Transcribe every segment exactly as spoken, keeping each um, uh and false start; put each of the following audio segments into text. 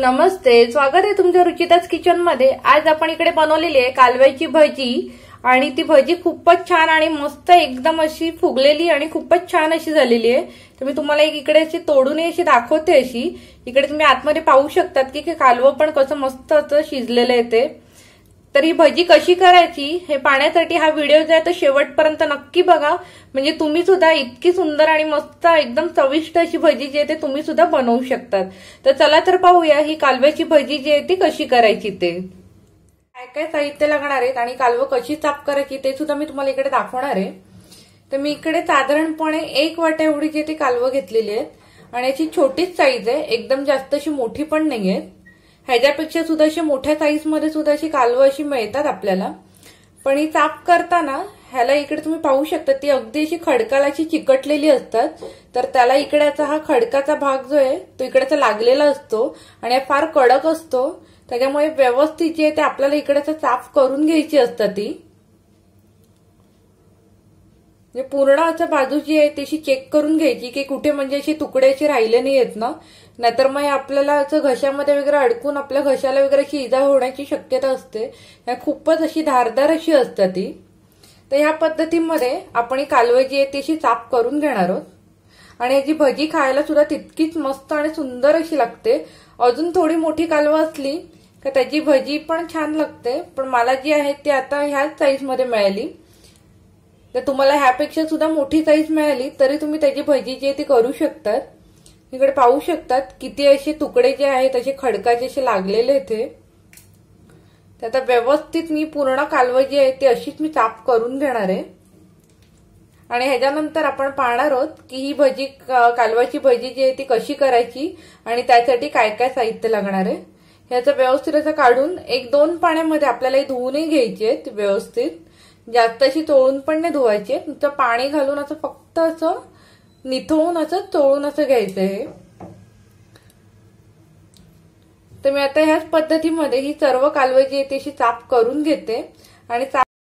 नमस्ते, स्वागत आहे तुमच्या रुचिताच किचन मध्ये। आज आपण इकडे बनवलेली आहे कालव्याची भजी आणि ती भजी खूपच छान आणि मस्त एकदम अशी फुगलेली आणि खूपच छान अशी झालेली आहे। तर मी तुम्हाला एक इकडे अशी तोडून अशी दाखवते। अशी इकडे तुम्ही आतमध्ये पाहू शकतात की कालवं पण कसं मस्त असं शिजलेलं आहे ते। तर ही भजी कशी करायची हे पाहण्यासाठी हा व्हिडिओ जो आहे तो शेवटपर्यंत नक्की बघा, म्हणजे तुम्ही सुद्धा इतकी सुंदर आणि मस्त एकदम चविष्ट अशी भजी जी आहे ते तुम्ही सुद्धा बनवू शकतात। तर चला तर पाहूया ही कालव्याची भजी जी आहे ती कशी करायची ते। काय काय साहित्य लागणार आहेत आणि कालवं कशी साफ करायची ते सुद्धा मी तुम्हाला इकडे दाखवणार आहे। तर मी इकडे साधारणपणे एक वाटा एवढी जी ती कालवं घेतलेली आहेत आणि याची छोटीच साईज आहे, एकदम जास्त अशी मोठी पण नाहीये। ह्याच्यापेक्षा सुद्धा अशी मोठ्या साईज मध्ये सुद्धा अशी कालवं अशी मिळतात आपल्याला। पण ही साफ करताना ह्याला इकडे तुम्ही पाहू शकता ती अगदी अशी खडकाला अशी चिकटलेली असतात। तर त्याला इकडेचा हा खडकाचा भाग जो आहे तो इकडेचा लागलेला असतो आणि फार कडक असतो, त्याच्यामुळे व्यवस्थित जी आहे ते आपल्याला इकडेचा साफ करून घ्यायची असतात ती। पूर्ण असं बाजू जी आहे त्याची चेक करून घ्यायची की कुठे म्हणजे अशी तुकडे असे राहिले नाही आहेत ना, नाहीतर मग आपल्याला असं घशामध्ये वगैरे अडकून आपल्या घशाला वगैरे अशी इजा होण्याची शक्यता असते। खूपच अशी धारदार अशी असते ती। तर ह्या पद्धतीमध्ये आपण ही कालवं जी आहे ती साफ करून घेणार आहोत आणि याची भजी खायला सुद्धा तितकीच मस्त आणि सुंदर अशी लागते। अजून थोडी मोठी कालवं असली तर त्याची भजी पण छान लागते, पण मला जी आहे ती आता ह्याच साईज मध्ये मिळाली। तर तुम्हाला ह्यापेक्षा सुद्धा मोठी साईज मिळाली तरी तुम्ही त्याची भजी जी आहे ती करू शकतात। इकडे पाहू शकतात किती असे तुकडे जे आहेत असे खडकाचे असे लागलेले आहेत। तर आता व्यवस्थित मी पूर्ण कालवं जी आहे ती अशीच मी साफ करून घेणार आहे आणि ह्याच्यानंतर आपण पाहणार आहोत की ही भजी कालवाची भजी जी आहे ती कशी करायची आणि त्यासाठी काय काय साहित्य लागणार आहे। ह्याचं व्यवस्थित असं काढून एक दोन पाण्यामध्ये आपल्याला धुवूनही घ्यायची आहे व्यवस्थित, जास्त अशी चोळून पण नाही धुवायची, नुसतं पाणी घालून असं फक्त असं निथळून असं चोळून असं घ्यायचंय। तर मी आता ह्याच पद्धतीमध्ये ही सर्व कालवं जी आहे ती साफ करून घेते आणि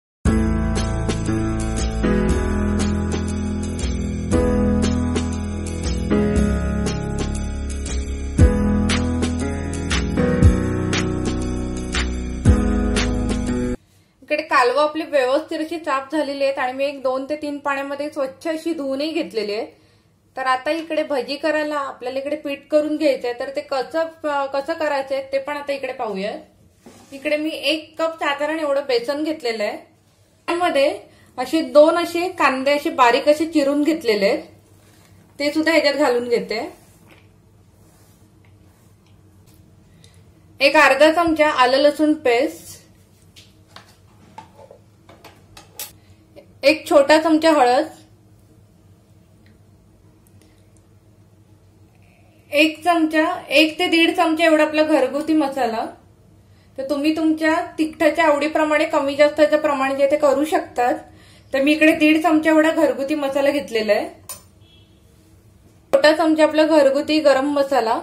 इकडे कालवं आपली व्यवस्थित अशी साफ झालेली आहेत आणि मी एक दोन ते तीन पाण्यामध्ये स्वच्छ अशी धुवूनही घेतलेली आहे। तर आता इकडे भजी करायला आपल्याला इकडे पीठ करून घ्यायचंय, तर ते कसं कसं करायचंय ते पण आता इकडे पाहूया। इकडे मी एक कप साधारण एवढं बेसन घेतलेलं आहे, त्यामध्ये असे दोन असे कांदे असे बारीक असे चिरून घेतलेले आहेत, ते सुद्धा ह्याच्यात घालून घेते। एक अर्धा चमचा आलं लसूण पेस्ट, एक छोटा चमचा हळद, एक चमचा एक ते दीड चमचा एवढा आपला घरगुती मसाला। तर तुम्ही तुमच्या तिखटाच्या आवडीप्रमाणे कमी जास्तचं प्रमाण जे ते करू शकतात। तर मी इकडे दीड चमचा एवढा घरगुती मसाला घेतलेला आहे। छोटा चमचा आपला घरगुती गरम मसाला,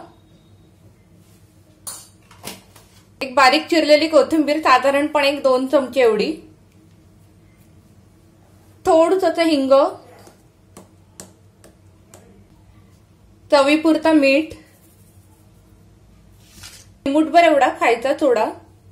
एक बारीक चिरलेली कोथिंबीर साधारणपणे एक दोन चमचे एवढी, थोडंसं हिंग, चवीपुरता मीठ, चिमूटभर एवढा खायचा सोडा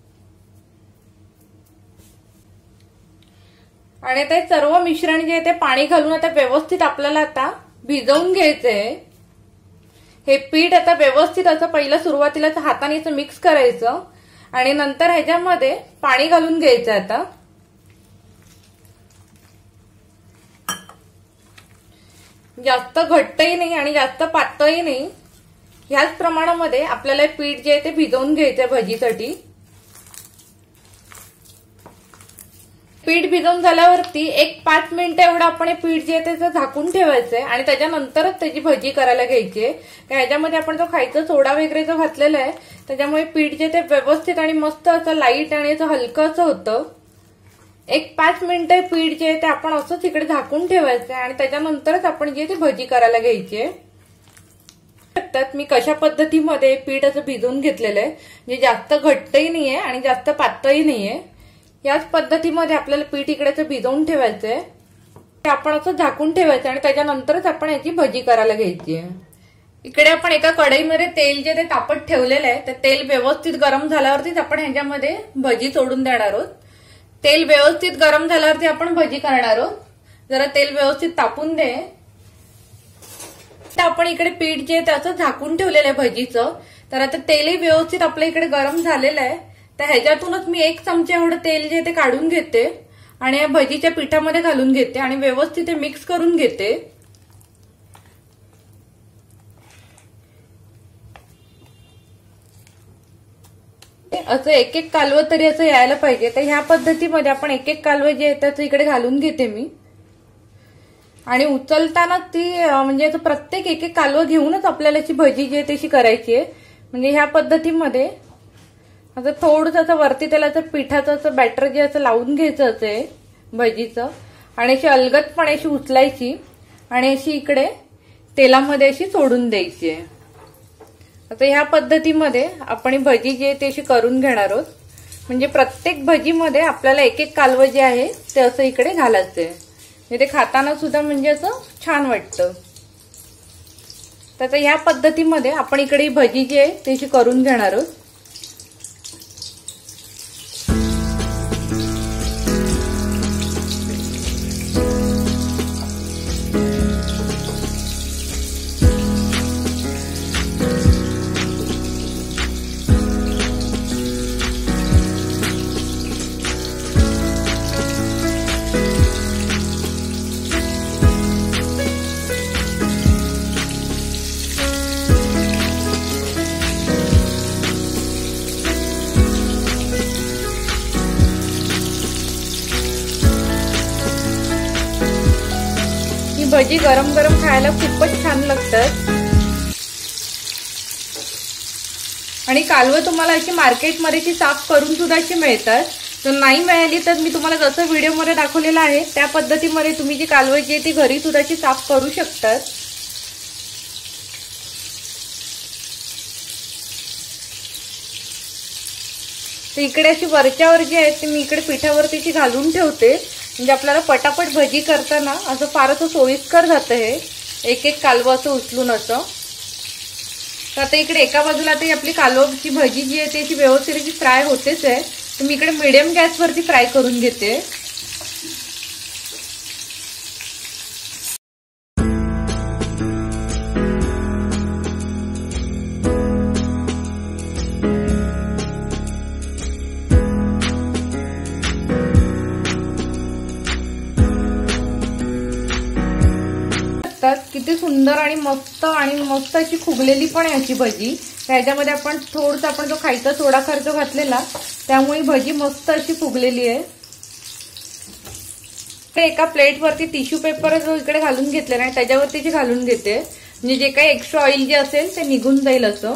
आणि ते सर्व मिश्रण जे आहे ते पाणी घालून आता व्यवस्थित आपल्याला आता भिजवून घ्यायचंय। हे पीठ आता व्यवस्थित असं पहिलं सुरुवातीला हाताने असं मिक्स करायचं आणि नंतर ह्याच्यामध्ये पाणी घालून घ्यायचं। आता जास्त घट्टही नाही आणि जास्त पातळही नाही, ह्याच प्रमाणामध्ये आपल्याला पीठ जे आहे ते भिजवून घ्यायचंय भजीसाठी। पीठ भिजवून झाल्यावरती एक पाच मिनिटं एवढं आपण हे पीठ जे आहे त्याचं झाकून ठेवायचंय आणि त्याच्यानंतरच त्याची भजी करायला घ्यायची। ह्याच्यामध्ये आपण जो खायचा सोडा वगैरे जो घातलेला आहे त्याच्यामुळे पीठ जे ते व्यवस्थित आणि मस्त असं लाईट आणि असं हलकं असं होतं। एक पाच मिनिटं पीठ जे आहे ते आपण असंच इकडे झाकून ठेवायचंय आणि त्याच्यानंतरच आपण जे ते भजी करायला घ्यायची। मी कशा पद्धतीमध्ये पीठ असं भिजवून घेतलेलं आहे, जे जास्त घट्टही नाहीये आणि जास्त पातळही नाहीये, याच पद्धतीमध्ये आपल्याला पीठ इकडे भिजवून ठेवायचंय। आपण असं झाकून ठेवायचं आणि त्याच्यानंतरच आपण याची भजी करायला घ्यायची आहे। इकडे आपण एका कढईमध्ये तेल जे ते तापत ठेवलेलं आहे, ते तेल व्यवस्थित गरम झाल्यावरतीच आपण ह्याच्यामध्ये भजी सोडून देणार आहोत. तेल व्यवस्थित गरम झाल्यावरती आपण भजी करणार आहोत. जरा तेल व्यवस्थित तापून दे. तर आपण इकडे पीठ जे त्याचं झाकून ठेवलेलं आहे भजीचं, तर आता तेलही व्यवस्थित आपल्या इकडे गरम झालेलं आहे. तर ह्याच्यातूनच मी एक चमचा एवढं तेल जे ते काढून घेते आणि या भजीच्या पिठामध्ये घालून घेते आणि व्यवस्थित ते मिक्स करून घेते. असं एक एक कालवं तरी असं यायला पाहिजे. तर ह्या पद्धतीमध्ये आपण एक एक कालवं जे आहे त्याचं इकडे घालून घेते मी. आणि उचलताना ती म्हणजे असं प्रत्येक एक एक कालवं घेऊनच आपल्याला अशी भजी जी आहे तशी करायची आहे. म्हणजे ह्या पद्धतीमध्ये असं थोडंसं असं वरती त्याला असं पिठाचं असं बॅटर जे असं लावून घ्यायचं असं भजीचं आणि अशी अलगदपणे अशी उचलायची आणि अशी इकडे तेलामध्ये अशी सोडून द्यायची आहे. आता ह्या पद्धतीमध्ये आपण भजी जी आहे ती अशी करून घेणार आहोत. म्हणजे प्रत्येक भजीमध्ये आपल्याला एक एक कालवं जे आहे ते असं इकडे घालायचं आहे. ते खाताना सुद्धा म्हणजे असं छान वाटतं. तर ह्या पद्धतीमध्ये आपण इकडे भजी जी आहे ती अशी करून घेणार आहोत. भजी गरम गरम खायला खूपच छान लागतात. आणि कालवं तुम्हाला अशी मार्केटमध्ये साफ करून सुद्धा अशी मिळतात. जर नाही मिळाली तर मी तुम्हाला जसं व्हिडिओमध्ये दाखवलेलं आहे त्या पद्धतीमध्ये तुम्ही जी कालवं जी आहे ती घरी सुद्धा अशी साफ करू शकतात. तर इकडे अशी वरच्यावर जी आहे ती मी इकडे पिठावरती घालून ठेवते. म्हणजे आपल्याला पटापट भजी करताना असं फार असं सोयीस्कर जातं हे एक एक कालवं असं उचलून असं. तर आता इकडे एका बाजूला आता आपली कालवची भजी जी आहे ती व्यवस्थित अशी फ्राय होतेच आहे. तर मी इकडे मीडियम गॅसवरती फ्राय करून घेते. किती सुंदर आणि मस्त आणि मस्त अशी फुगलेली पण आहे अशी भजी. त्याच्यामध्ये आपण थोडंसं आपण जो खायचा सोडा खर्च घातलेला त्यामुळे भजी मस्त अशी फुगलेली आहे. ते एका प्लेटवरती टिश्यू पेपर जो इकडे घालून घेतलेला आहे त्याच्यावरती जी घालून घेते. म्हणजे जे काही एक्स्ट्रा ऑइल जे असेल ते निघून जाईल असं.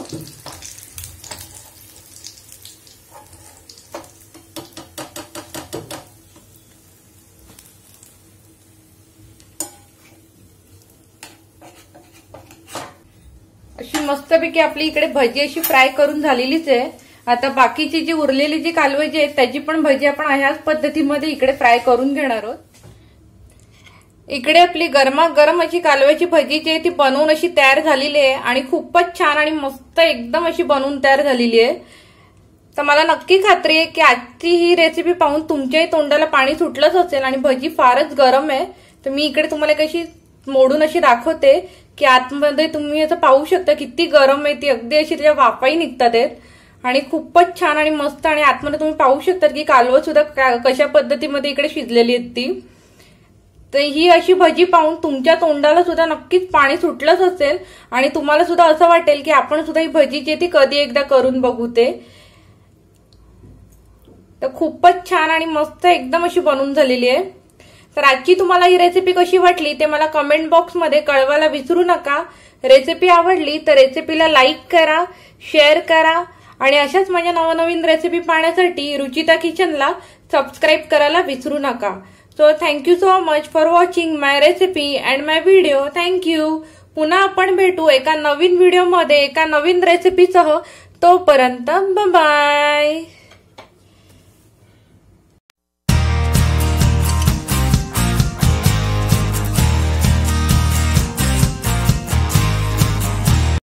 अशी मस्तपैकी आपली इकडे भजी अशी फ्राय करून झालेलीच आहे. आता बाकीची जी उरलेली जी कालवं जी आहेत त्याची पण भजी आपण ह्याच पद्धतीमध्ये इकडे फ्राय करून घेणार आहोत. इकडे आपली गरमागरम अशी कालव्याची भजी जी आहे ती बनवून अशी तयार झालेली आहे आणि खूपच छान आणि मस्त एकदम अशी बनवून तयार झालेली आहे. तर मला नक्की खात्री आहे की आजची ही रेसिपी पाहून तुमच्याही तोंडाला पाणी सुटलंच असेल. आणि भजी फारच गरम आहे. तर मी इकडे तुम्हाला कशी मोडून अशी दाखवते की आतमध्ये तुम्ही असं पाहू शकता किती गरम आहे ती. अगदी अशी त्याच्या वाफाही निघतात आहेत आणि खूपच छान आणि मस्त. आणि आतमध्ये तुम्ही पाहू शकता की कालवं सुद्धा कशा पद्धतीमध्ये इकडे शिजलेली आहेत ती. तर ही अशी भजी पाहून तुमच्या तोंडाला सुद्धा नक्कीच पाणी सुटलंच असेल आणि तुम्हाला सुद्धा असं वाटेल की आपण सुद्धा ही भजी जी ती कधी एकदा करून बघू ते. तर खूपच छान आणि मस्त एकदम अशी बनवून झालेली आहे. तर आजची तुम्हाला ही रेसिपी कशी वाटली ते मला कमेंट बॉक्समध्ये कळवायला विसरू नका. रेसिपी आवडली तर रेसिपीला लाईक करा, शेअर करा आणि अशाच माझ्या नवनवीन रेसिपी पाहण्यासाठी रुचिता किचनला सबस्क्राईब करायला विसरू नका. So thank you so much for watching my recipe and my video. Thank you. पुन्हा आपण भेटू एका नवीन व्हिडिओमध्ये एका नवीन रेसिपीसह. तोपर्यंत बाय.